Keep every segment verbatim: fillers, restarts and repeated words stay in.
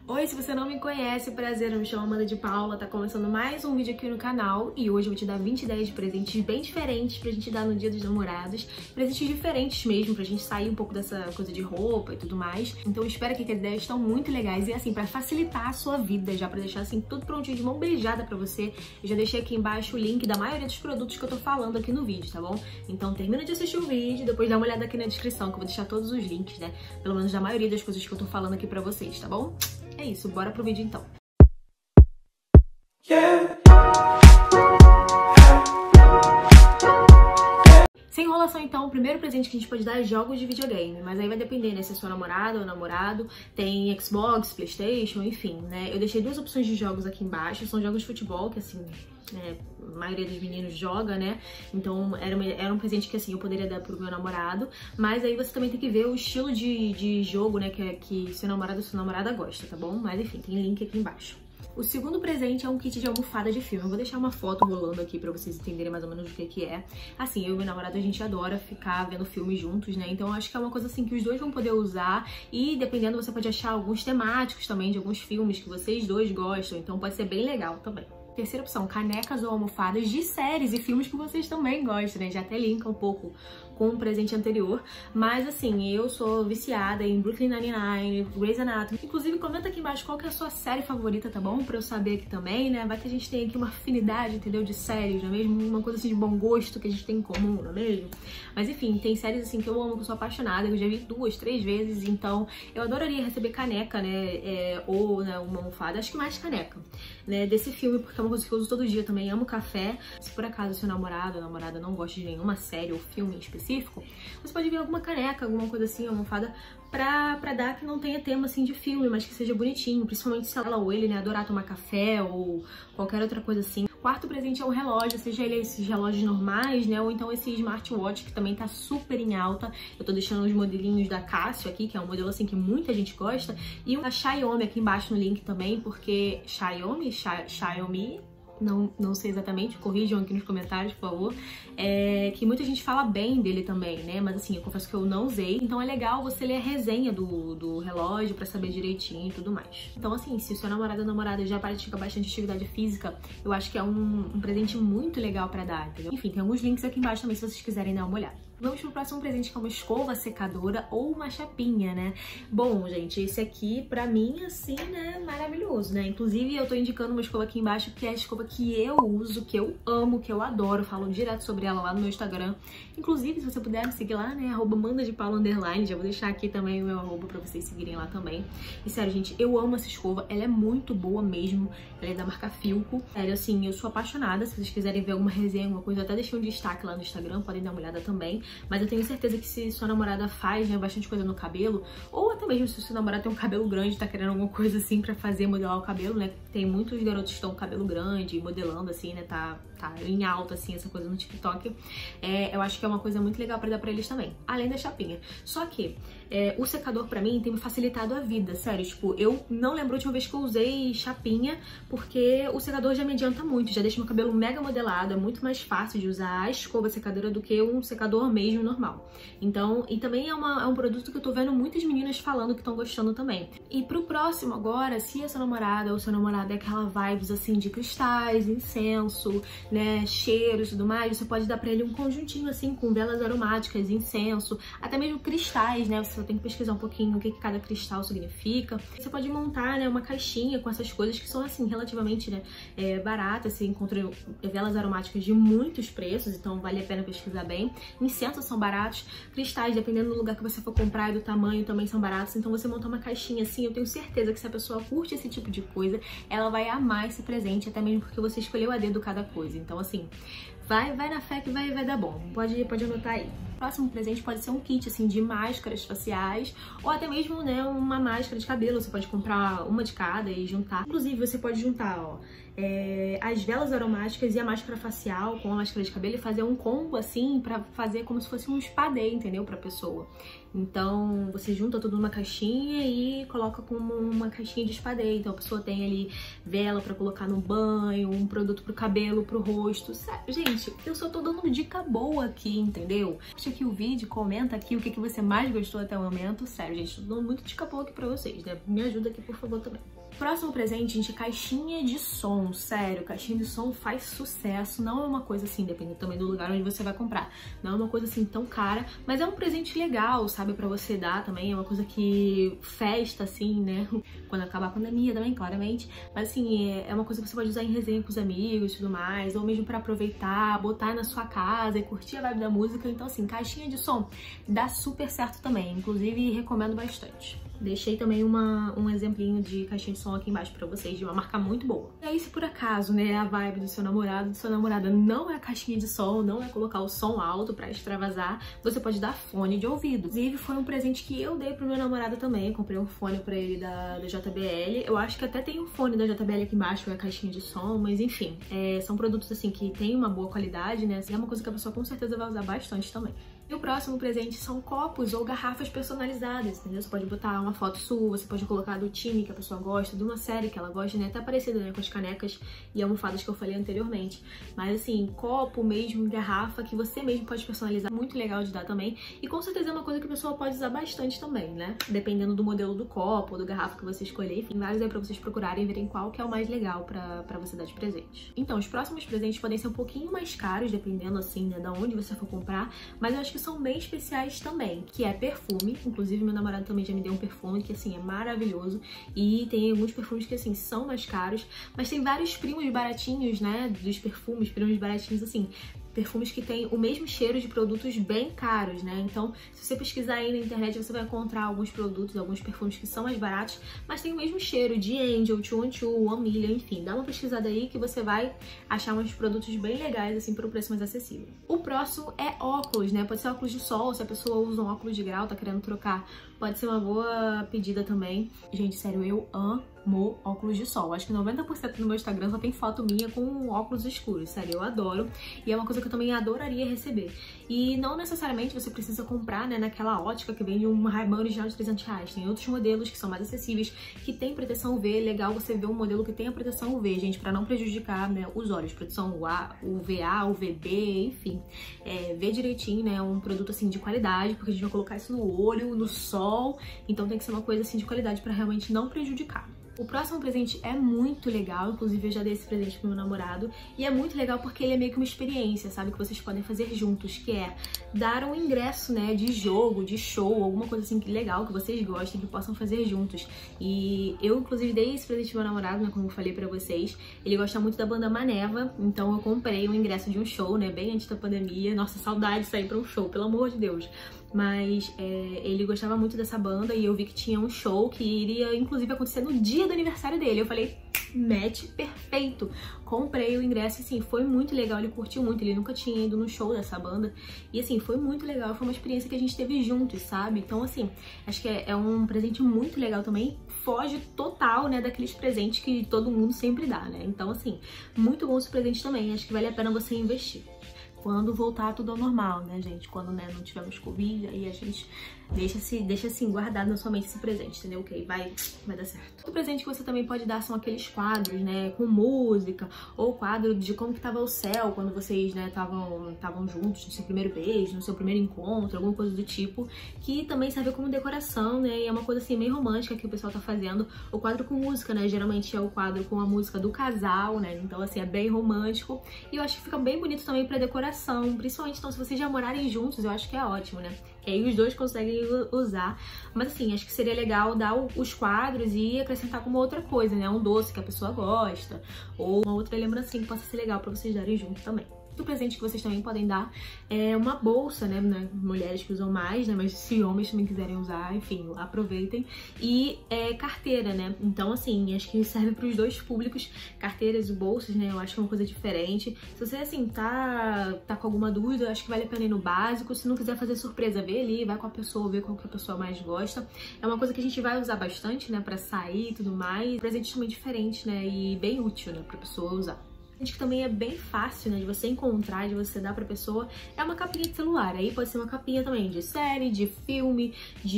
Oi, se você não me conhece, prazer, eu me chamo Amanda de Paula, tá começando mais um vídeo aqui no canal e hoje eu vou te dar vinte ideias de presentes bem diferentes pra gente dar no Dia dos Namorados, presentes diferentes mesmo, pra gente sair um pouco dessa coisa de roupa e tudo mais. Então eu espero que as ideias estão muito legais e assim, pra facilitar a sua vida, já pra deixar assim tudo prontinho de mão beijada pra você, eu já deixei aqui embaixo o link da maioria dos produtos que eu tô falando aqui no vídeo, tá bom? Então termina de assistir o vídeo, depois dá uma olhada aqui na descrição que eu vou deixar todos os links, né? Pelo menos da maioria das coisas que eu tô falando aqui pra vocês, tá bom? É isso, bora pro vídeo então. Yeah. Sem enrolação então, o primeiro presente que a gente pode dar é jogos de videogame, mas aí vai depender, né, se é sua namorada ou namorado, tem Xbox, Playstation, enfim, né. Eu deixei duas opções de jogos aqui embaixo, são jogos de futebol, que assim, né, a maioria dos meninos joga, né, então era, uma, era um presente que assim, eu poderia dar pro meu namorado, mas aí você também tem que ver o estilo de, de jogo, né, que, que seu namorado ou sua namorada gosta, tá bom? Mas enfim, tem link aqui embaixo. O segundo presente é um kit de almofada de filme. Eu vou deixar uma foto rolando aqui pra vocês entenderem mais ou menos o que que é. Assim, eu e meu namorado, a gente adora ficar vendo filmes juntos, né? Então eu acho que é uma coisa assim que os dois vão poder usar e dependendo você pode achar alguns temáticos também de alguns filmes que vocês dois gostam. Então pode ser bem legal também. Terceira opção, canecas ou almofadas de séries e filmes que vocês também gostam, né? Já até linka um pouco com o presente anterior. Mas assim, eu sou viciada em Brooklyn Nine-Nine, Grey's Anatomy. Inclusive, comenta aqui embaixo qual que é a sua série favorita, tá bom? Pra eu saber aqui também, né? Vai que a gente tem aqui uma afinidade, entendeu? De séries, não é mesmo? Uma coisa assim de bom gosto que a gente tem em comum, não é mesmo? Mas enfim, tem séries assim que eu amo, que eu sou apaixonada, que eu já vi duas, três vezes. Então, eu adoraria receber caneca, né? É, ou né, uma almofada, acho que mais caneca, né? Desse filme, porque é uma coisa que eu uso todo dia também, amo café. Se por acaso seu namorado ou namorada não gosta de nenhuma série ou filme em específico, você pode ver alguma caneca, alguma coisa assim, almofada, pra, pra dar que não tenha tema assim de filme, mas que seja bonitinho, principalmente se ela ou ele, né, adorar tomar café ou qualquer outra coisa assim. Quarto presente é um relógio, seja ele esses relógios normais, né, ou então esse smartwatch que também tá super em alta. Eu tô deixando os modelinhos da Casio aqui, que é um modelo assim que muita gente gosta, e o da Xiaomi aqui embaixo no link também, porque Xiaomi, Xi, Xiaomi, Não, não sei exatamente, corrijam aqui nos comentários, por favor, é, que muita gente fala bem dele também, né, mas assim, eu confesso que eu não usei, então é legal você ler a resenha do, do relógio pra saber direitinho e tudo mais. Então assim, se o seu namorado ou namorada já pratica bastante atividade física, eu acho que é um, um presente muito legal pra dar, entendeu? Enfim, tem alguns links aqui embaixo também se vocês quiserem dar uma olhada. Vamos pro próximo presente, que é uma escova secadora ou uma chapinha, né? Bom, gente, esse aqui, pra mim, assim, né, maravilhoso, né? Inclusive, eu tô indicando uma escova aqui embaixo, que é a escova que eu uso, que eu amo, que eu adoro. Eu falo direto sobre ela lá no meu Instagram. Inclusive, se você puder me seguir lá, né, arroba Amanda de Paula underline, já vou deixar aqui também o meu arroba pra vocês seguirem lá também. E sério, gente, eu amo essa escova, ela é muito boa mesmo. Ela é da marca Filco. Sério, assim, eu sou apaixonada. Se vocês quiserem ver alguma resenha, alguma coisa, eu até deixei um destaque lá no Instagram, podem dar uma olhada também. Mas eu tenho certeza que se sua namorada faz, né, bastante coisa no cabelo, ou até mesmo se o seu namorado tem um cabelo grande, tá querendo alguma coisa assim pra fazer, modelar o cabelo, né, tem muitos garotos que estão com cabelo grande, modelando assim, né, tá, tá em alta assim, essa coisa no TikTok, é, eu acho que é uma coisa muito legal pra dar pra eles também, além da chapinha. Só que é, o secador pra mim tem me facilitado a vida, sério, tipo, eu não lembro a última vez que eu usei chapinha, porque o secador já me adianta muito, já deixa meu cabelo mega modelado, é muito mais fácil de usar a escova secadora do que um secador mesmo normal. Então, e também é, uma, é um produto que eu tô vendo muitas meninas falando que estão gostando também. E pro próximo agora, se a sua namorada ou seu namorado é aquela vibes assim de cristais, incenso, né, cheiros e tudo mais, você pode dar pra ele um conjuntinho assim com velas aromáticas, incenso, até mesmo cristais, né, você só tem que pesquisar um pouquinho o que, que cada cristal significa. Você pode montar, né, uma caixinha com essas coisas que são assim relativamente, né, é, baratas, você encontra velas aromáticas de muitos preços, então vale a pena pesquisar bem. Incensos são baratos, cristais, dependendo do lugar que você for comprar e do tamanho, também são baratos. Então você montar uma caixinha assim, eu tenho certeza que se a pessoa curte esse tipo de coisa, ela vai amar esse presente, até mesmo porque você escolheu a dedo cada coisa. Então assim, vai, vai na fé que vai, vai dar bom. Pode, pode anotar aí. O próximo presente pode ser um kit assim de máscaras faciais ou até mesmo, né, uma máscara de cabelo. Você pode comprar uma de cada e juntar. Inclusive você pode juntar, ó, é, as velas aromáticas e a máscara facial com a máscara de cabelo e fazer um combo assim pra fazer como se fosse um spa day, entendeu? Pra pessoa. Então você junta tudo numa caixinha e coloca como uma caixinha de espadê. Então a pessoa tem ali vela pra colocar no banho, um produto pro cabelo, pro rosto. Sério, gente, eu só tô dando dica boa aqui, entendeu? Curte aqui o vídeo, comenta aqui o que, que você mais gostou até o momento. Sério, gente, tô dando muito dica boa aqui pra vocês, né? Me ajuda aqui, por favor, também. Próximo presente, gente, caixinha de som. Sério, caixinha de som faz sucesso. Não é uma coisa assim, dependendo também do lugar onde você vai comprar. Não é uma coisa assim tão cara, mas é um presente legal, sabe, pra você dar também. É uma coisa que festa, assim, né? Quando acabar a pandemia também, claramente. Mas assim, é uma coisa que você pode usar em resenha com os amigos e tudo mais. Ou mesmo pra aproveitar, botar na sua casa e curtir a vibe da música. Então assim, caixinha de som dá super certo também. Inclusive, recomendo bastante. Deixei também uma, um exemplinho de caixinha de som aqui embaixo pra vocês, de uma marca muito boa. E aí, se por acaso, né, a vibe do seu namorado, do sua namorada não é a caixinha de som, não é colocar o som alto pra extravasar, você pode dar fone de ouvido. Inclusive, foi um presente que eu dei pro meu namorado também. Eu comprei um fone pra ele da, da J B L. Eu acho que até tem um fone da J B L aqui embaixo, que é a caixinha de som, mas enfim. É, são produtos, assim, que tem uma boa qualidade, né? É uma coisa que a pessoa com certeza vai usar bastante também. E o próximo presente são copos ou garrafas personalizadas, entendeu? Você pode botar uma foto sua, você pode colocar do time que a pessoa gosta, de uma série que ela gosta, né? Até parecido, né, com as canecas e almofadas que eu falei anteriormente. Mas assim, copo mesmo, garrafa, que você mesmo pode personalizar, muito legal de dar também. E com certeza é uma coisa que a pessoa pode usar bastante também, né? Dependendo do modelo do copo ou do garrafa que você escolher. Enfim, vários aí pra vocês procurarem e verem qual que é o mais legal pra, pra você dar de presente. Então, os próximos presentes podem ser um pouquinho mais caros, dependendo assim, né, da onde você for comprar. Mas eu acho que são bem especiais também, que é perfume. Inclusive, meu namorado também já me deu um perfume que, assim, é maravilhoso. E tem alguns perfumes que, assim, são mais caros, mas tem vários primos baratinhos, né, dos perfumes, primos baratinhos, assim, perfumes que têm o mesmo cheiro de produtos bem caros, né? Então, se você pesquisar aí na internet, você vai encontrar alguns produtos, alguns perfumes que são mais baratos, mas tem o mesmo cheiro de Angel, dois um dois, One Million, enfim. Dá uma pesquisada aí que você vai achar uns produtos bem legais, assim, por um preço mais acessível. O próximo é óculos, né? Pode ser óculos de sol, se a pessoa usa um óculos de grau, tá querendo trocar, pode ser uma boa pedida também. Gente, sério, eu amo óculos de sol. Acho que noventa por cento do meu Instagram só tem foto minha com óculos escuros. Sério, eu adoro. E é uma coisa que eu também adoraria receber. E não necessariamente você precisa comprar, né, naquela ótica que vende um Ray-Ban original de trezentos reais. Tem outros modelos que são mais acessíveis, que tem proteção U V. É legal você ver um modelo que tenha proteção U V, gente, pra não prejudicar, né, os olhos. Proteção U V A, U V B, enfim. É, ver direitinho, né, um produto assim de qualidade, porque a gente vai colocar isso no olho, no sol. Então tem que ser uma coisa assim de qualidade pra realmente não prejudicar. O próximo presente é muito legal, inclusive eu já dei esse presente pro meu namorado, e é muito legal porque ele é meio que uma experiência, sabe, que vocês podem fazer juntos, que é dar um ingresso, né, de jogo, de show, alguma coisa assim que legal, que vocês gostem, que possam fazer juntos. E eu, inclusive, dei esse presente pro meu namorado, né, como eu falei pra vocês. Ele gosta muito da banda Maneva, então eu comprei um ingresso de um show, né, bem antes da pandemia. Nossa, saudade de sair pra um show, pelo amor de Deus. Mas é, ele gostava muito dessa banda e eu vi que tinha um show que iria, inclusive, acontecer no dia do aniversário dele. Eu falei, match perfeito. Comprei o ingresso e, assim, foi muito legal. Ele curtiu muito, ele nunca tinha ido no show dessa banda. E, assim, foi muito legal. Foi uma experiência que a gente teve juntos, sabe? Então, assim, acho que é, é um presente muito legal também. Foge total, né, daqueles presentes que todo mundo sempre dá, né? Então, assim, muito bom esse presente também. Acho que vale a pena você investir. Quando voltar tudo ao normal, né, gente? Quando, né, não tivermos Covid, aí a gente deixa, -se, deixa assim, guardado na sua mente esse presente, entendeu? Ok, vai, vai dar certo. Outro presente que você também pode dar são aqueles quadros, né, com música, ou quadro de como que tava o céu quando vocês, né, estavam estavam juntos, no seu primeiro beijo, no seu primeiro encontro, alguma coisa do tipo, que também serve como decoração, né, e é uma coisa assim meio romântica que o pessoal tá fazendo. O quadro com música, né, geralmente é o quadro com a música do casal, né, então assim, é bem romântico, e eu acho que fica bem bonito também pra decoração, principalmente então se vocês já morarem juntos, eu acho que é ótimo, né, que aí os dois conseguem usar. Mas assim, acho que seria legal dar os quadros e acrescentar como outra coisa, né? Um doce que a pessoa gosta, ou uma outra lembrancinha que possa ser legal pra vocês darem junto também. Outro presente que vocês também podem dar é uma bolsa, né? Mulheres que usam mais, né? Mas se homens também quiserem usar, enfim, aproveitem. E é, carteira, né? Então, assim, acho que serve para os dois públicos, carteiras e bolsas, né? Eu acho que é uma coisa diferente. Se você, assim, tá, tá com alguma dúvida, acho que vale a pena ir no básico. Se não quiser fazer surpresa, vê ali, vai com a pessoa, vê qual que a pessoa mais gosta. É uma coisa que a gente vai usar bastante, né? Pra sair e tudo mais. Presente também diferente, né? E bem útil, né? Pra pessoa usar. que também é bem fácil, né, de você encontrar, de você dar pra pessoa, é uma capinha de celular. Aí pode ser uma capinha também de série, de filme,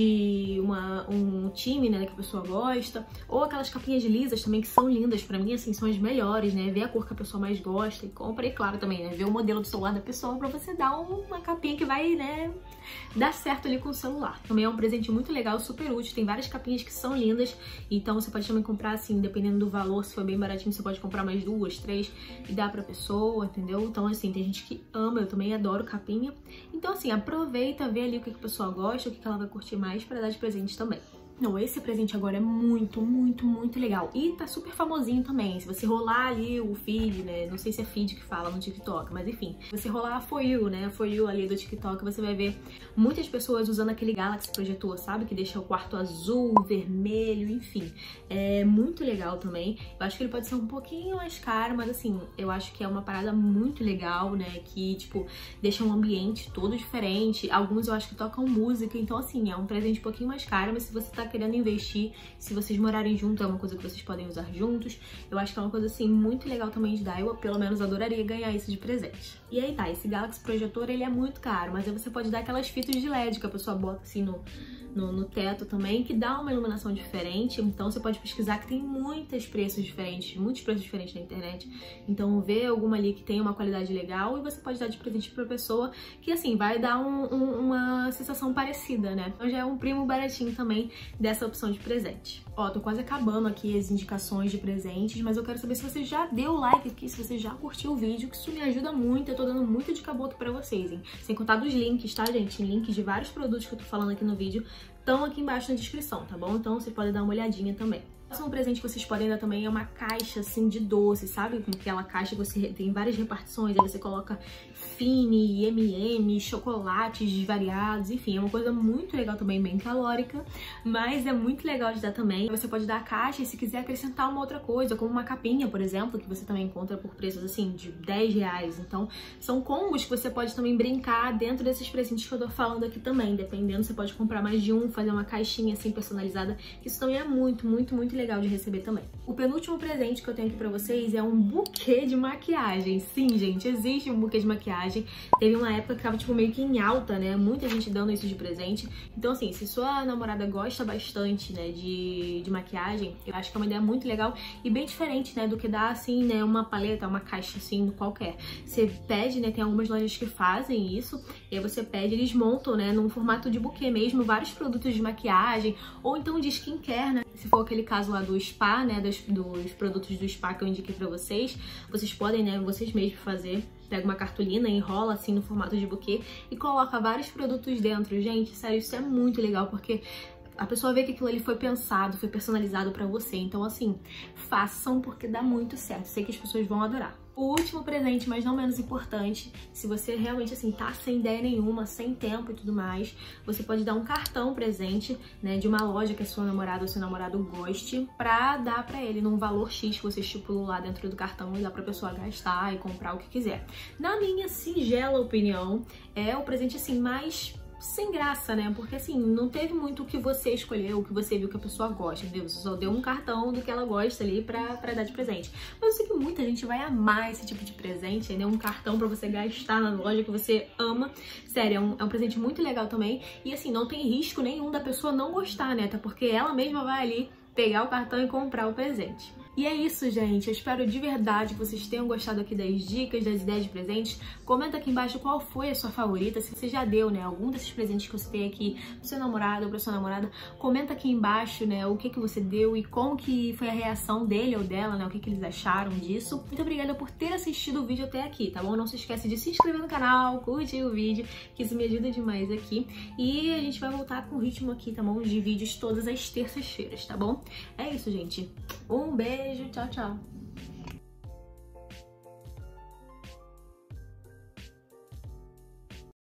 de uma, um time, né, que a pessoa gosta, ou aquelas capinhas lisas também que são lindas, pra mim, assim, são as melhores, né, ver a cor que a pessoa mais gosta e compra, e claro também, né, ver o modelo do celular da pessoa pra você dar uma capinha que vai, né, dar certo ali com o celular. Também é um presente muito legal, super útil, tem várias capinhas que são lindas, então você pode também comprar, assim, dependendo do valor, se for bem baratinho, você pode comprar mais duas, três, e dar pra pessoa, entendeu? Então, assim, tem gente que ama, eu também adoro capinha. Então, assim, aproveita, vê ali o que a pessoa gosta, o que ela vai curtir mais pra dar de presente também. Não, esse presente agora é muito, muito, muito legal. E tá super famosinho também. Se você rolar ali o feed, né? Não sei se é feed que fala no TikTok, mas enfim. Se você rolar a For You, né? A For You ali do TikTok, você vai ver muitas pessoas usando aquele Galaxy projetor, sabe? Que deixa o quarto azul, vermelho, enfim. É muito legal também. Eu acho que ele pode ser um pouquinho mais caro, mas assim, eu acho que é uma parada muito legal, né? Que, tipo, deixa um ambiente todo diferente. Alguns eu acho que tocam música. Então, assim, é um presente um pouquinho mais caro, mas se você tá querendo investir, se vocês morarem juntos, é uma coisa que vocês podem usar juntos. Eu acho que é uma coisa, assim, muito legal também de dar. Eu, pelo menos, adoraria ganhar isso de presente. E aí tá, esse Galaxy projetor, ele é muito caro, mas aí você pode dar aquelas fitas de L E D que a pessoa bota, assim, no... No, no teto também, que dá uma iluminação diferente. Então você pode pesquisar que tem muitos preços diferentes, muitos preços diferentes na internet. Então vê alguma ali que tem uma qualidade legal e você pode dar de presente pra pessoa, que assim, vai dar um, um, uma sensação parecida, né? Então já é um primo baratinho também dessa opção de presente. Ó, tô quase acabando aqui as indicações de presentes, mas eu quero saber se você já deu o like aqui, se você já curtiu o vídeo, que isso me ajuda muito. Eu tô dando muita dica boa aqui pra vocês, hein? Sem contar dos links, tá, gente? Links de vários produtos que eu tô falando aqui no vídeo estão aqui embaixo na descrição, tá bom? Então você pode dar uma olhadinha também. Um presente que vocês podem dar também é uma caixa assim de doce, sabe? Com aquela caixa que você tem várias repartições, aí você coloca Fini, M e M, chocolates variados, enfim, é uma coisa muito legal também, bem calórica, mas é muito legal de dar também. Você pode dar a caixa e se quiser acrescentar uma outra coisa, como uma capinha, por exemplo, que você também encontra por preços assim de dez reais. Então, são combos que você pode também brincar dentro desses presentes que eu tô falando aqui também. Dependendo, você pode comprar mais de um, fazer uma caixinha assim personalizada. Isso também é muito, muito, muito legal legal de receber também. O penúltimo presente que eu tenho aqui pra vocês é um buquê de maquiagem. Sim, gente, existe um buquê de maquiagem. Teve uma época que tava, tipo, meio que em alta, né? Muita gente dando isso de presente. Então, assim, se sua namorada gosta bastante, né, de, de maquiagem, eu acho que é uma ideia muito legal e bem diferente, né, do que dar, assim, né, uma paleta, uma caixa, assim, qualquer. Você pede, né, tem algumas lojas que fazem isso, e aí você pede, eles montam, né, num formato de buquê mesmo, vários produtos de maquiagem, ou então de skincare, né? Se for aquele caso lá do spa, né, dos, dos produtos do spa que eu indiquei pra vocês, vocês podem, né, vocês mesmos fazer. Pega uma cartolina, enrola assim no formato de buquê e coloca vários produtos dentro. Gente, sério, isso é muito legal, porque a pessoa vê que aquilo ali foi pensado, foi personalizado pra você. Então, assim, façam porque dá muito certo. Sei que as pessoas vão adorar. O último presente, mas não menos importante, se você realmente, assim, tá sem ideia nenhuma, sem tempo e tudo mais, você pode dar um cartão presente, né, de uma loja que a sua namorada ou seu namorado goste, pra dar pra ele num valor X que você estipulou lá dentro do cartão e dá pra pessoa gastar e comprar o que quiser. Na minha singela opinião, é o presente, assim, mais sem graça, né? Porque assim, não teve muito o que você escolheu, o que você viu que a pessoa gosta, entendeu? Você só deu um cartão do que ela gosta ali pra, pra dar de presente. Mas eu sei que muita gente vai amar esse tipo de presente, né? Um cartão pra você gastar na loja que você ama. Sério, é um, é um presente muito legal também. E assim, não tem risco nenhum da pessoa não gostar, né? Até porque ela mesma vai ali pegar o cartão e comprar o presente. E é isso, gente. Eu espero de verdade que vocês tenham gostado aqui das dicas, das ideias de presentes. Comenta aqui embaixo qual foi a sua favorita, se você já deu, né, algum desses presentes que eu citei aqui pro seu namorado ou pra sua namorada. Comenta aqui embaixo, né, o que que você deu e como que foi a reação dele ou dela, né, o que que eles acharam disso. Muito obrigada por ter assistido o vídeo até aqui, tá bom? Não se esquece de se inscrever no canal, curtir o vídeo, que isso me ajuda demais aqui. E a gente vai voltar com o ritmo aqui, tá bom? De vídeos todas as terças-feiras, tá bom? É isso, gente. Um beijo, tchau, tchau.